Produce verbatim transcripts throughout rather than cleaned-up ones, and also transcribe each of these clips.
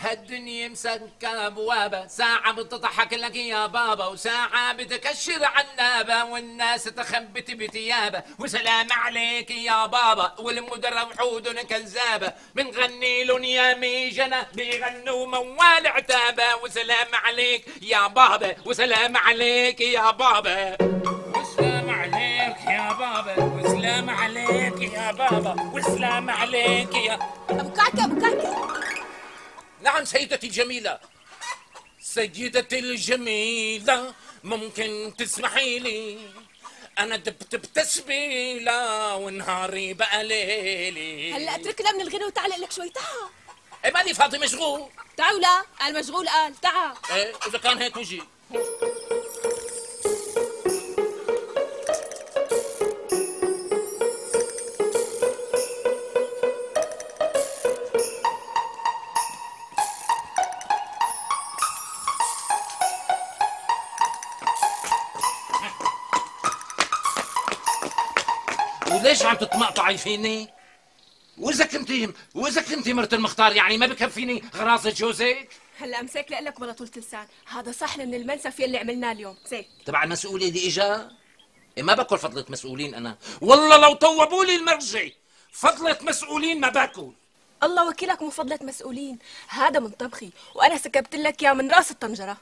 هالدنيا مسكرة ابوابها، ساعة بتضحك لك يا بابا وساعة بتكشر عنابة والناس تخبت بثيابها. وسلام عليك يا بابا والمدرة وحودن كذابة، بنغني لهم يا ميجنة بيغنوا موال عتابة. وسلام عليك يا بابا وسلام عليك يا بابا وسلام عليك يا بابا وسلام عليك يا بابا وسلام عليك يا ابو كعكة. ابو كعكة. نعم سيدتي الجميلة. سيدتي الجميلة ممكن تسمحي لي، أنا دبت بتسبيلة ونهاري بقى ليلي. هلا اتركنا من الغنى وتعال لك شوي. تعال. إيه ماني فاضي مشغول. تعال ولا قال مشغول قال تعال. إيه إذا كان هيك وجي. وليش عم تتمقطعي فيني؟ وإذا كنتي وإذا كنتي مرت المختار يعني ما بكفيني غراضة جوزك؟ هلا امسك لك بلا طولة لسان، هذا صحن من المنسف يلي عملناه اليوم، مسك تبع المسؤولية اللي اجا؟ إيه ما باكل فضلة مسؤولين أنا، والله لو طوبوا لي المرجي فضلة مسؤولين ما باكل. الله وكيلك مو فضلة مسؤولين، هذا من طبخي وأنا سكبت لك يا من راس الطنجرة.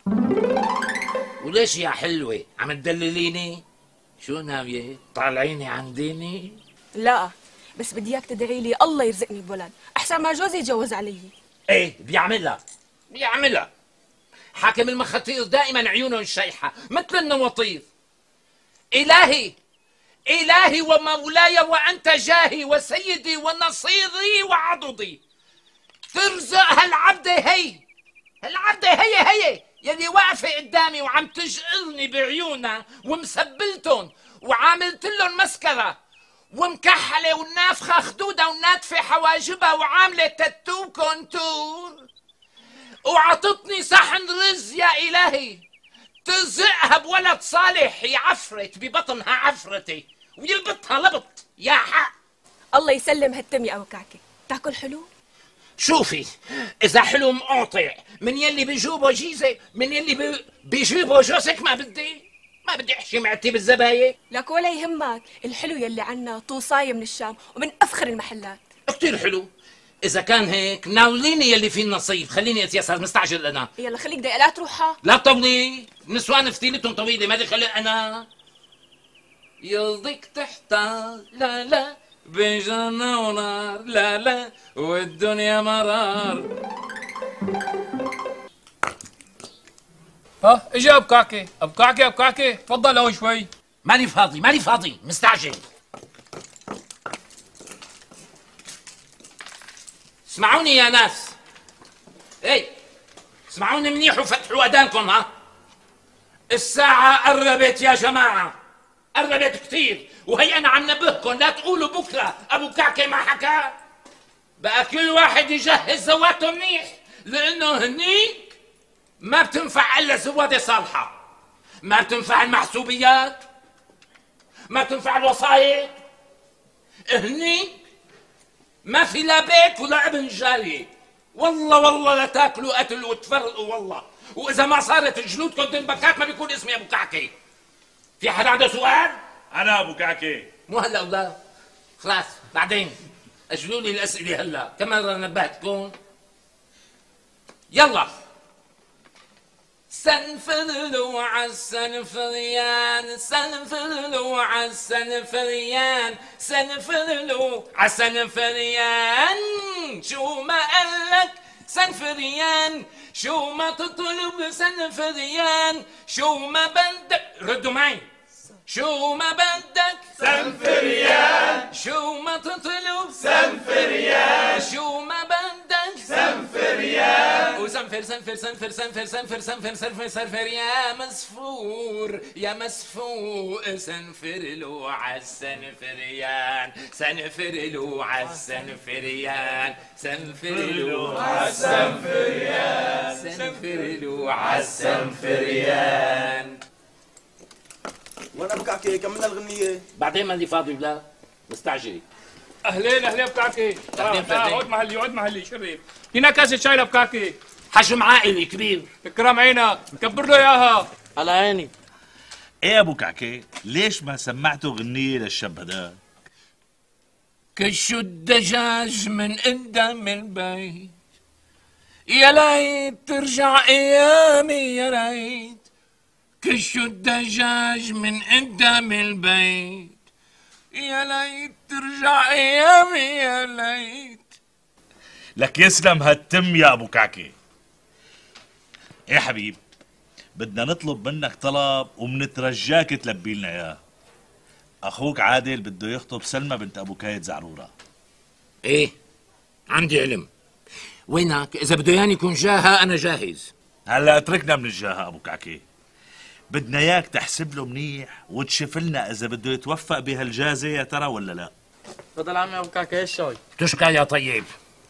وليش يا حلوة عم تدلليني؟ شو ناوية؟ طالعيني عن ديني؟ لا بس بدي اياك تدعي لي الله يرزقني بولد، احسن ما جوزي يتجوز علي. ايه بيعملها بيعملها. حاكم المخاطير دائما عيونهم شيحة مثل النواطير. إلهي إلهي ومولاي وأنت جاهي وسيدي ونصيري وعضدي، ترزق هالعبدة هي هالعبدة هي هي يلي واقفة قدامي وعم تجقرني بعيونها ومسبلتن وعاملت لهم مسكرة ومكحلة والنافخة خدودها وناتفة حواجبها وعاملة تاتو كونتور، وعطتني صحن رز يا إلهي ترزقها بولد صالح يعفرت ببطنها عفرتي ويلبطها لبط يا حق. الله يسلم هالتم يا ابو كعكة. تاكل حلو؟ شوفي إذا حلو مقاطع من يلي بيجوبه جيزة من يلي بي... بيجيبه جوزك ما بدي ما بدي احشي معتي بالزباية. لك ولا يهمك، الحلو يلي عنا طوصاية من الشام ومن افخر المحلات. كتير حلو. إذا كان هيك ناوليني يلي فيه النصيب، خليني أتيسر مستعجل أنا. يلا خليك دقيقة تروحها. لا تطولي، نسوان فتيلتهم طويلة مالي خلق أنا. يلضيك تحتار لا لا بجنة ونار لا لا والدنيا مرار. ها اجا ابو كعكة. ابو كعكة ابو كعكة تفضل هون شوي. ماني فاضي ماني فاضي مستعجل. اسمعوني يا ناس، اي اسمعوني منيح وفتحوا اذانكم. ها الساعة قربت يا جماعة، قربت كثير، وهي انا عم نبهكم لا تقولوا بكره ابو كعكة ما حكى. بقى كل واحد يجهز زواته منيح، لانه هنيك ما بتنفع الا زواده صالحة، ما بتنفع المحسوبيات، ما بتنفع الوصايا. هنيك ما في لا بيت ولا ابن جارية. والله والله لا تاكلوا قتل وتفرقوا والله، واذا ما صارت جلودكم تنبكات ما بيكون اسمي ابو كعكة. في حدا عنده سؤال؟ انا ابو كعكة. مو هلا ولا خلاص بعدين اجلوا لي الاسئله هلا كم مره نبهتكم. يلا سنفرلو عالسنفريان سنفرلو عالسنفريان سنفرلو عالسنفريان، شو ما قالك سنفريان شو ما تطلب سنفريان شو ما بدك ردوا معي شو ما بدك سنفريان شو ما تطلب سنفريان شو ما بدك سنفريان وسنفر سنفر سنفر سنفر سنفر سنفر سنفر سنفر يا مسفور يا مسفور سنفر له عالسنفريان سنفر له عالسنفريان سنفر له عالسنفريان سنفر له عالسنفريان. وانا ابو كعكة كملنا الغنية. بعدين ما اللي فاضي ولا مستعجل. اهلين اهلين ابو كعكة. بعدين اقعد محلي اقعد محلي شرب. هنا كاسة شاي لابو كعكة. حجم عائلي كبير. اكرم عينك مكبر له اياها. على عيني. ايه يا ابو كعكي، ليش ما سمعته غنية للشاب هذا؟ كشوا الدجاج من قدام البيت، يا ليت ترجع ايامي يا ليت. كشوا الدجاج من قدام البيت، يا ليت ترجع ايامي يا ليت. لك يسلم هالتم يا ابو كعكي. ايه حبيب، بدنا نطلب منك طلب ومنترجاك تلبي لنا اياه. اخوك عادل بده يخطب سلمى بنت ابو كايد زعروره. ايه عندي علم. وينك؟ اذا بده ياني يكون جاهة انا جاهز. هلا اتركنا من الجاهة ابو كعكي، بدنا اياك تحسب له منيح وتشوف لنا اذا بده يتوفق بهالجازة يا ترى ولا لا. تفضل عمي ابو كعكي الشاي. تشكى يا طيب.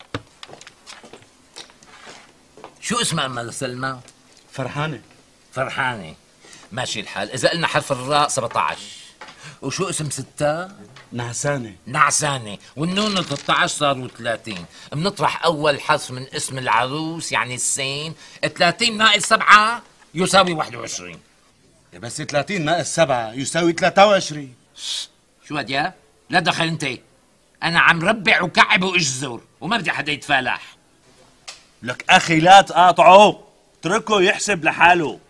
شو اسمها أما لسلمى؟ فرحانة. فرحانة. ماشي الحال. إذا قلنا حرف الراء سبعة عشر. وشو اسم ستة؟ نعسانة. نعسانة. والنون ثلاثة عشر صاروا ثلاثين. بنطرح أول حرف من اسم العروس يعني السين. ثلاثين ناقص سبعة يساوي واحد وعشرين. بس ثلاثين ناقص سبعة يساوي ثلاثة وعشرين. شو هديا؟ لا دخل انت. أنا عم ربع وكعب وأجزر وما بدي حدا يتفالح. لك اخي لا تقاطعه، اتركه يحسب لحاله.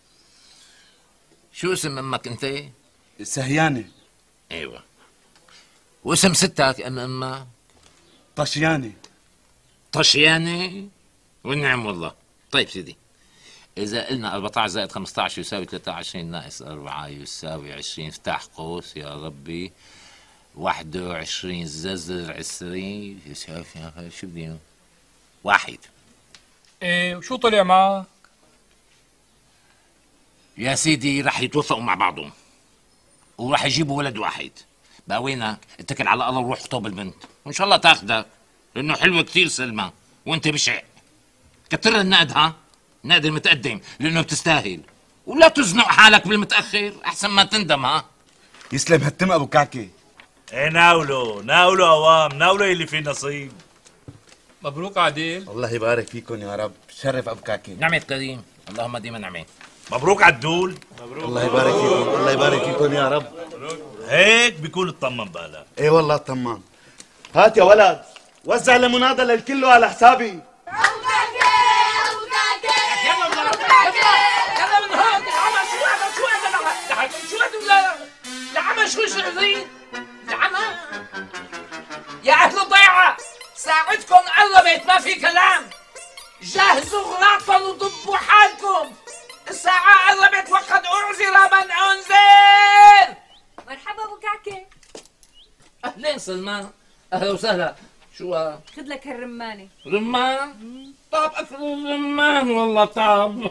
شو اسم امك انت؟ سهيانة. ايوه. واسم ستك ام امك؟ طشيانة. طشيانة؟ والنعم والله. طيب سيدي، إذا قلنا أربعة عشر زائد خمسة عشر يساوي ثلاثة وعشرين ناقص أربعة يساوي عشرين، افتح قوس يا ربي. واحد وعشرين ززر عشرين يساوي شو بدي واحد. ايه وشو طلع معك؟ يا سيدي رح يتوفقوا مع بعضهم ورح يجيبوا ولد واحد. بقى وينك؟ اتكل على الله وروح خطب البنت وان شاء الله تاخدك، لانه حلوه كثير سلمى وانت بشع. كتر النقد، ها؟ نقد المتقدم لانه بتستاهل، ولا تزنق حالك بالمتاخر احسن ما تندم. ها يسلم هالتم ابو كعكي. ايه ناولوا ناولوا اوام، ناولوا اللي فيه نصيب. مبروك عادل. الله يبارك فيكم يا رب. شرف ابو كعكي. نعمة كريم، اللهم ديما نعمة. مبروك عدول. الله يبارك فيكم. الله يبارك فيكم يا رب. هيك بيكون اطمن بالك. ايه والله طمان. هات يا ولد وزع لمناضل للكل على حسابي. ابو كعكي ابو كعكي يلا من هون. العمى شو هذا؟ شو هذا؟ شو هذا؟ العمى شو شغلين؟ العمى يا اهل الضيعة ساعتكم قربت، ما في كلام. جهزوا غلاطكم وضبوا حالكم، الساعة قربت وقد أعذر من أنذر. مرحبا ابو كعكي. أهلين سلمان، أهلا وسهلا. شو خذ لك هالرمانه. رمان؟ طاب أكل الرمان والله طاب.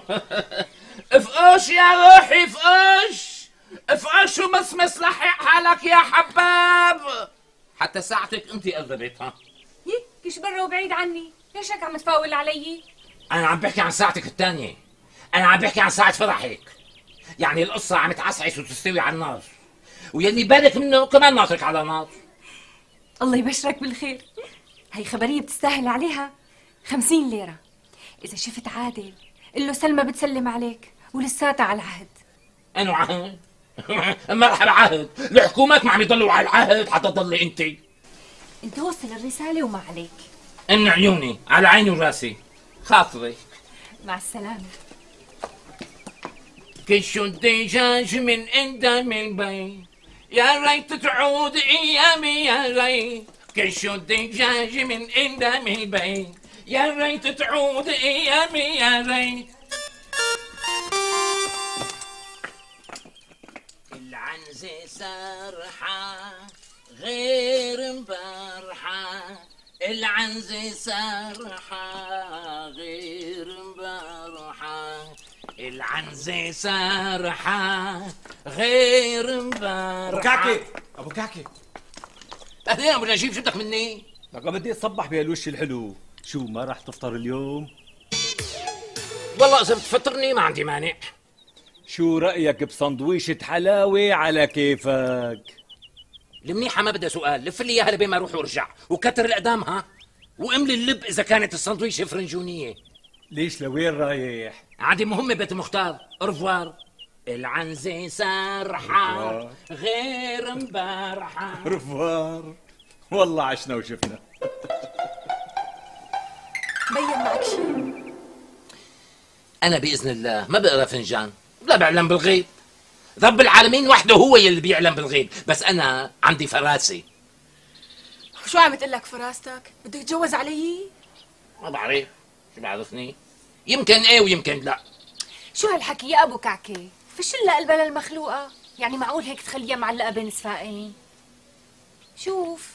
افقش يا روحي افقش افقش ومسمس لحق حالك يا حباب. حتى ساعتك انت قربت. ها يي كش برا وبعيد عني، ليش هيك عم تفاول علي؟ انا عم بحكي عن ساعتك الثانية، انا عم بحكي عن ساعة فرحك. يعني القصة عم تعسعس وتستوي على النار، ويلي بالك منه كمان ناطرك على نار. الله يبشرك بالخير. هي خبرية بتستاهل عليها خمسين ليرة. إذا شفت عادل قل له سلمى بتسلم عليك ولساتها على العهد. أنو عهد؟ مرحبا عهد، الحكومات ما عم يضلوا على العهد حتى تضلي أنت. أنت وصل الرسالة وما عليك. إن عيوني على عيني وراسي، خاطري. مع السلامة. كشوا الدجاج من قدام البيت، يا ريت تعود أيامي يا ريت. كشوا الدجاج من قدام البيت، يا ريت تعود أيامي يا ريت. العنزة سرحة غير مبرحة، العنزة سرحة غير مبرحة، العنزة سرحة غير مبرحة. ابو كعكي ابو كعكي اهلين ابو نجيب، شو بدك مني؟ لك بدي اتصبح بهالوش الحلو. شو ما راح تفطر اليوم؟ والله اذا بتفطرني ما عندي مانع. شو رأيك بسندويشة حلاوة على كيفك؟ المنيحة ما بدها سؤال، لف لي اياها لبين ما اروح وارجع، وكتر القدام ها، واملي اللب اذا كانت السندويشة فرنجونية. ليش لوين رايح؟ عندي مهمة بيت مختار، أرفوار. العنزة سرحة غير مبارحة. رفوار. والله عشنا وشفنا. بين معك شيء؟ أنا بإذن الله ما بقرا فنجان، لا بعلم بالغيب. رب العالمين وحده هو يلي بيعلم بالغيب، بس أنا عندي فراسة. شو عم تقول لك فراستك؟ بدك تتجوز علي؟ ما بعرف، شو بعرفني؟ يمكن إيه ويمكن لا. شو هالحكي يا ابو كعكه؟ فش لها قلبها للمخلوقه؟ يعني معقول هيك تخليها معلقه بين صفائين؟ شوف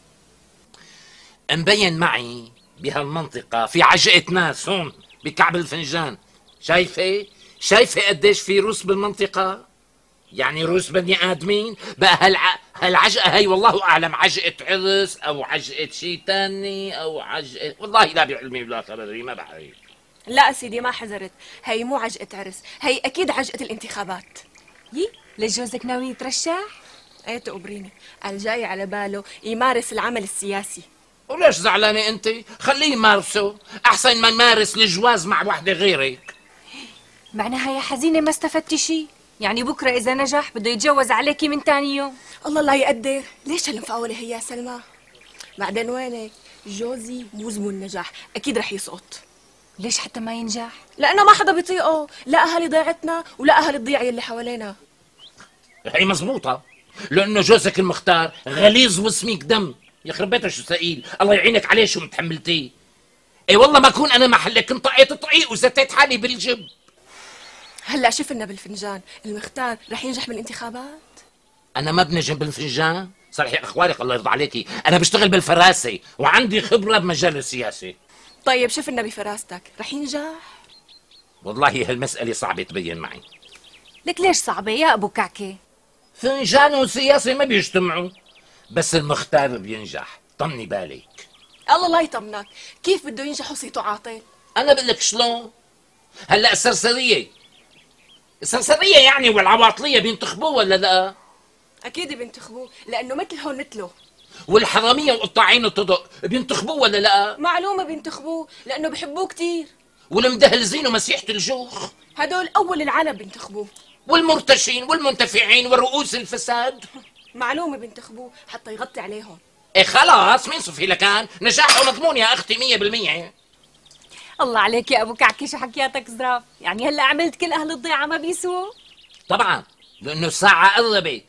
مبين معي بهالمنطقة في عجقة ناس هون بكعب الفنجان. شايفة؟ شايفة قديش في روس بالمنطقة؟ يعني روس بني آدمين؟ بقى هالع... هالعجقة هي والله أعلم عجقة عرس أو عجقة شي تاني أو عجقة، والله لا بعلمي ولا خبري ما بعرف. لا سيدي ما حذرت، هي مو عجقة عرس، هي أكيد عجقة الانتخابات. يي لجوزك ناوي يترشح؟ ايه تقبريني، الجاي على باله يمارس العمل السياسي. وليش زعلانة أنت؟ خليه يمارسه، أحسن ما يمارس الجواز مع وحدة غيرك. معناها يا حزينه ما استفدتي شي؟ يعني بكره اذا نجح بده يتجوز عليكي من تاني يوم؟ الله لا يقدر، ليش هالمفاولة هي يا سلمى؟ بعدين وينك؟ جوزي مو زبون نجاح، أكيد رح يسقط. ليش حتى ما ينجح؟ لأنه ما حدا بيطيقه، لا أهل ضيعتنا ولا أهل الضيعة اللي حوالينا. هي مزبوطة، لأنه جوزك المختار غليظ وسميك دم، يخرب بيته شو ثقيل، الله يعينك عليه شو متحملتيه. اي والله ما كون أنا محلك كنت طقيت طقيق وزتيت حالي بالجب. هلا شفنا بالفنجان، المختار رح ينجح بالانتخابات؟ أنا ما بنجم بالفنجان، صحيح أخوارك الله يرضى عليكي، أنا بشتغل بالفراسة وعندي خبرة بمجال السياسة. طيب شفنا بفراستك، رح ينجح؟ والله هالمسألة صعبة تبين معي. لك ليش صعبه يا ابو كعكه؟ فنجان وسياسة ما بيجتمعوا، بس المختار بينجح، طمني بالك. الله لا يطمنك، كيف بده ينجح وصيته عاطل؟ أنا بقول لك شلون؟ هلا السرسرية السرسرية يعني والعواطلية بينتخبوه ولا لا؟ أكيد بينتخبوه، لأنه مثلهم مثله. والحرامية وقطاعين الطرق بينتخبوه ولا لا؟ معلومة بينتخبوه، لأنه بحبوه كتير. والمدهلزين ومسيحة الجوخ هدول أول العالم بينتخبوه. والمرتشين والمنتفعين ورؤوس الفساد معلومة بينتخبوه حتى يغطي عليهم. ايه خلاص مين صفي لكان نجاحه مضمون يا اختي مية بالمية. الله عليك يا ابو كعكه شو حكياتك ظراف، يعني هلا عملت كل اهل الضيعه ما بيسووا؟ طبعا لانه الساعة قربت،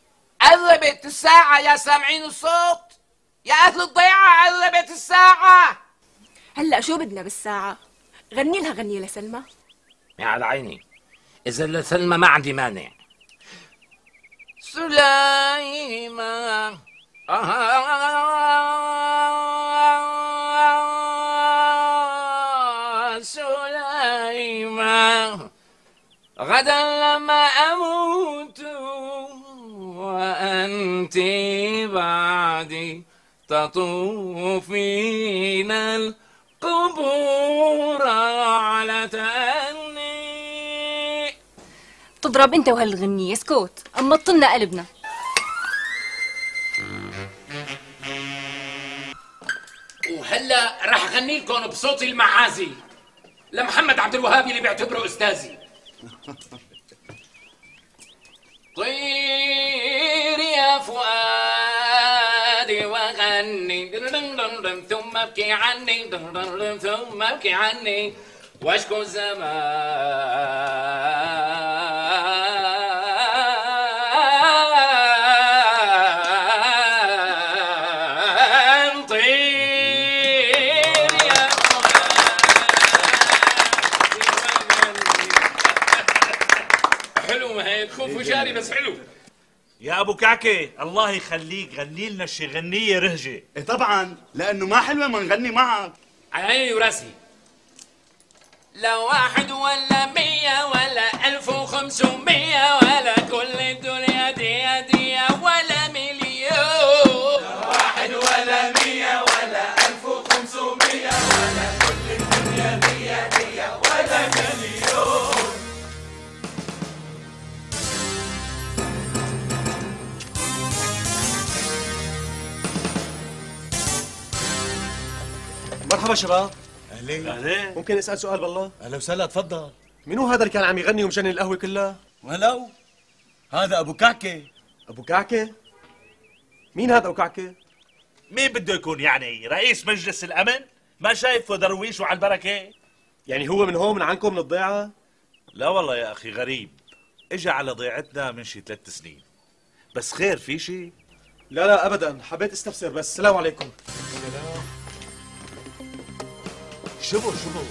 قربت الساعة يا سامعين الصوت؟ يا اهل الضيعة قربت الساعة. هلا شو بدنا بالساعة؟ غني لها غنية لسلمى. يا على عيني، اذا لسلمى ما عندي مانع. سليمان آه سليمان غدا لما أموت وأنت بعدي تطوفين القبور على تأني. تضرب انت وهالغنية اسكت، اما طلنا قلبنا. وهلا راح اغني لكم بصوتي المعازي لمحمد عبد الوهاب اللي بيعتبره استاذي. طير يا فؤادي وغني ثم ابكي عني ثم ابكي عني واشكو الزمان. طير يا حلو، ما هيك خوف وجاري بس حلو. يا ابو كعكه الله يخليك غني لنا شي غنيه رهجه. إيه طبعا، لأنه ما حلوة ما نغني معك. على عيني وراسي. لا واحد ولا مية ولا ألف وخمسمية ولا كل الدنيا دي دي ولا مليون. لا واحد ولا مية ولا ألف وخمسمية ولا كل الدنيا دي دي ولا مليون. مرحبا شباب. اهلين اهلين. ممكن اسال سؤال بالله؟ اهلا وسهلا، تفضل. منو هذا اللي كان عم يغني ومجنن القهوه كلها؟ ولو هذا ابو كعكه. ابو كعكه؟ مين هذا ابو كعكه؟ مين بده يكون يعني؟ رئيس مجلس الامن؟ ما شايفه درويش وعلى البركه؟ يعني هو من هون من عندكم من الضيعه؟ لا والله يا اخي غريب، اجى على ضيعتنا من شي ثلاث سنين. بس خير في شي؟ لا لا ابدا، حبيت استفسر بس. السلام عليكم. شبو شبو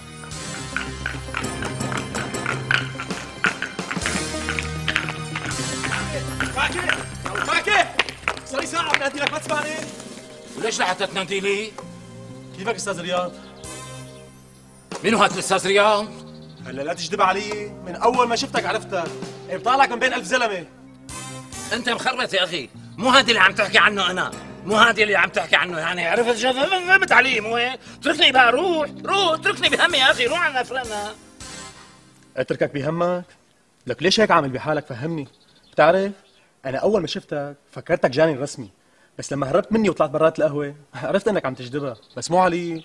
كعكه ابو كعكه، صار لي ساعه عم نادي لك ما تسمعني؟ وليش لحتى تنادي لي؟ كيفك استاذ رياض؟ مين هو هذا الاستاذ رياض؟ هلا لا تجدب علي، من اول ما شفتك عرفتك، إيه بطالعك من بين ألف زلمه. انت مخربط يا اخي، مو هذا اللي عم تحكي عنه انا، مو هذا اللي عم تحكي عنه يعني، عرفت؟ فهمت علي مو هيك؟ اتركني بقى، روح روح اتركني بهمي يا اخي، روح عن افلامنا. اتركك بهمك؟ لك ليش هيك عامل بحالك؟ فهمني. بتعرف انا اول ما شفتك فكرتك جاني رسمي، بس لما هربت مني وطلعت برات القهوه عرفت انك عم تجدبها، بس مو علي.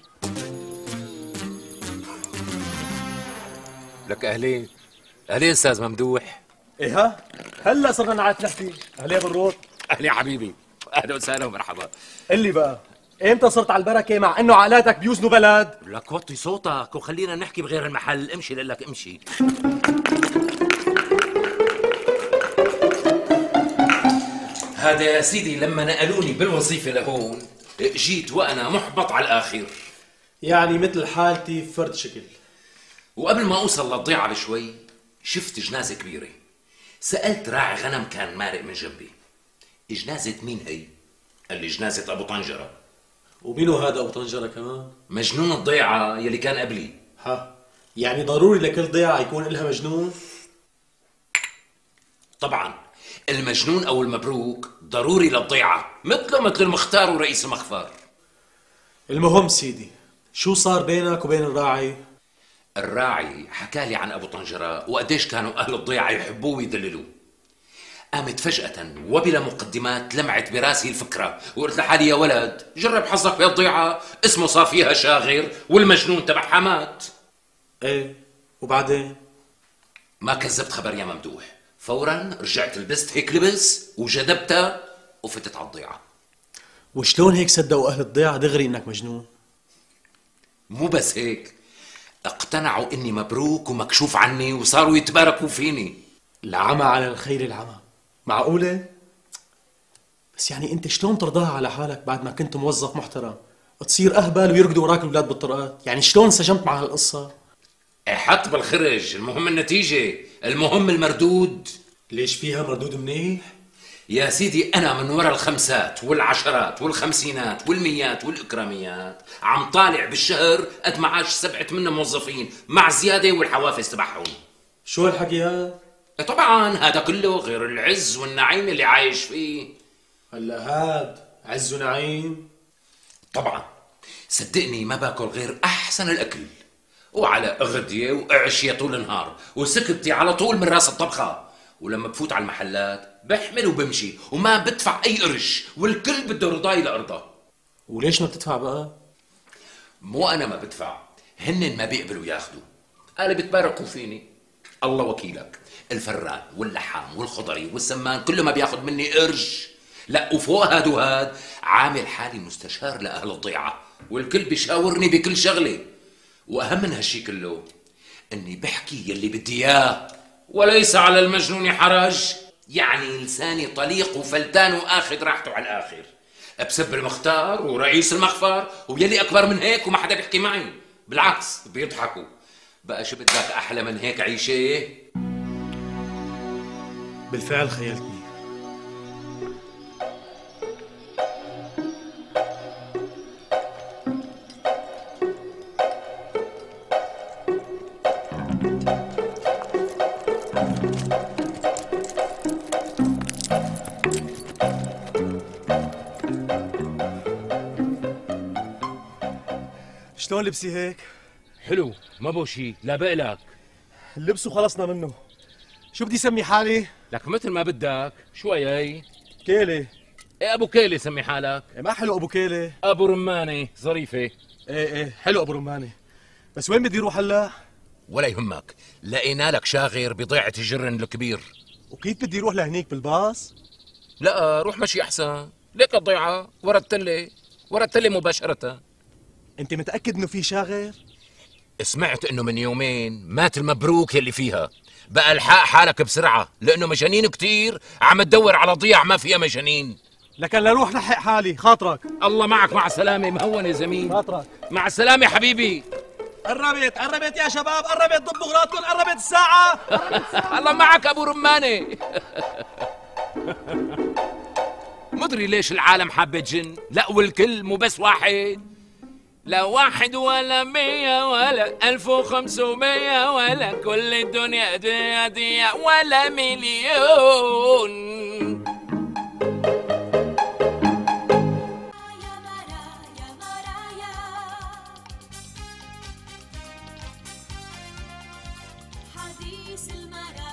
لك اهلين اهلين استاذ ممدوح. ايه ها؟ هلا صرنا نعرف نحكي. اهلين بالروح. اهلي حبيبي، اهلا وسهلا ومرحبا. قل لي بقى، امتى صرت على البركه مع انه عائلاتك بيوزنوا بلد؟ لك وطي صوتك وخلينا نحكي بغير المحل، امشي لك امشي. هذا يا سيدي لما نقلوني بالوظيفة لهون جيت وأنا محبط على الآخر، يعني مثل حالتي فرد شكل. وقبل ما أوصل للضيعة بشوي شفت جنازة كبيرة. سألت راعي غنم كان مارق من جنبي، جنازة مين هي؟ قال لي جنازة أبو طنجرة. ومينو هذا أبو طنجرة كمان؟ مجنون الضيعة يلي كان قبلي. ها، يعني ضروري لكل ضيعة يكون إلها مجنون؟ طبعا المجنون أو المبروك ضروري للضيعة، مثله مثل المختار ورئيس المخفر. المهم سيدي، شو صار بينك وبين الراعي؟ الراعي حكالي عن أبو طنجرة وقديش كانوا أهل الضيعة يحبوه ويدللوه. قامت فجأة وبلا مقدمات لمعت براسي الفكرة، وقلت لحالي يا ولد جرب حظك بهالضيعة، اسمه صار فيها شاغر والمجنون تبع حمات. ايه وبعدين؟ ما كذبت خبر يا ممدوح، فورا رجعت لبست هيك لبس وجدبتها وفتت على الضيعة. وشلون هيك صدقوا أهل الضيعة دغري إنك مجنون؟ مو بس هيك، اقتنعوا إني مبروك ومكشوف عني وصاروا يتباركوا فيني. العمى على الخير العمى، معقولة؟ بس يعني أنت شلون ترضاها على حالك بعد ما كنت موظف محترم تصير أهبل ويركضوا وراك الأولاد بالطرقات؟ يعني شلون انسجمت مع هالقصة؟ حط بالخرج، المهم النتيجة، المهم المردود. ليش فيها مردود منيح؟ يا سيدي أنا من وراء الخمسات والعشرات والخمسينات والميات والإكراميات عم طالع بالشهر قد معاش سبعة من موظفين مع زيادة والحوافز تبعهم. شو هالحكي هذا؟ طبعا هذا كله غير العز والنعيم اللي عايش فيه. هلا هاد عز ونعيم؟ طبعا صدقني ما باكل غير أحسن الأكل، وعلى أغدية وعشية طول النهار، وسكبتي على طول من راس الطبخة، ولما بفوت على المحلات بحمل وبمشي وما بدفع أي قرش، والكل بده رضاي لأرضه. وليش ما بتدفع بقى؟ مو أنا ما بدفع، هن ما بيقبلوا ياخدوا، قال بتباركوا فيني. الله وكيلك، الفران واللحام والخضري والسمان كله ما بياخد مني قرش. لا وفوق هاد وهاد عامل حالي مستشار لأهل الضيعة، والكل بيشاورني بكل شغلة. وأهم من هالشي كله إني بحكي يلي بدي إياه، وليس على المجنون حرج. يعني لساني طليق وفلتان وآخذ راحته على الآخر، بسب المختار ورئيس المخفر ويلي أكبر من هيك وما حدا بيحكي معي، بالعكس بيضحكوا. بقى شو بدك أحلى من هيك عيشة؟ بالفعل خيلتني. شلون لبسي هيك؟ حلو، ما بو شي، لا بقلك. اللبس وخلصنا منه. شو بدي سمي حالي؟ لك مثل ما بدك، شوي هي كيلي. ايه ابو كيلي سمي حالك. إيه ما حلو ابو كيلي. ابو رمانه ظريفه. ايه ايه حلو ابو رمانه، بس وين بدي اروح هلا؟ ولا يهمك، لقينا لك شاغر بضيعة الجرن الكبير. وكيف بدي اروح لهنيك بالباص؟ لا روح مشي احسن، ليك الضيعة ورا التلة، ورا التلة مباشرة. انت متاكد انه في شاغر؟ سمعت انه من يومين مات المبروك يلي فيها، بقى الحق حالك بسرعة لانه مجانين كتير عم تدور على ضيع ما فيها مجانين. لكن لروح لحق حالي، خاطرك. الله معك، مع السلامة. مهون يا زميل. خاطرك. مع السلامة يا حبيبي. قربت قربت يا شباب، قربت ضبوا اغراضكم، قربت الساعة. الله معك ابو رمانة. مدري ليش العالم حابة جن، لا والكل مو بس واحد، لا واحد ولا مية ولا ألف وخمسمية ولا كل الدنيا دنيا دي ولا مليون. حديث المرايا